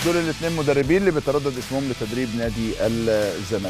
دول الاثنين مدربين اللي بيتردد اسمهم لتدريب نادي الزمالك.